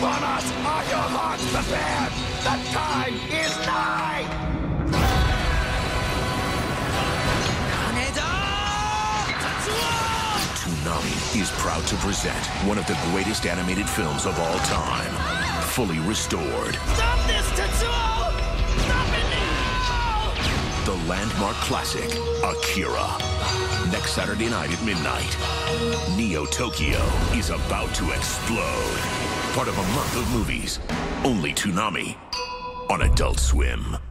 upon us! Are your hearts prepared? The time is nigh! Toonami is proud to present one of the greatest animated films of all time, fully restored. Stop this, Tetsuo! Stop it now! The landmark classic, Akira. Next Saturday night at midnight, Neo Tokyo is about to explode. Part of a month of movies. Only Toonami on Adult Swim.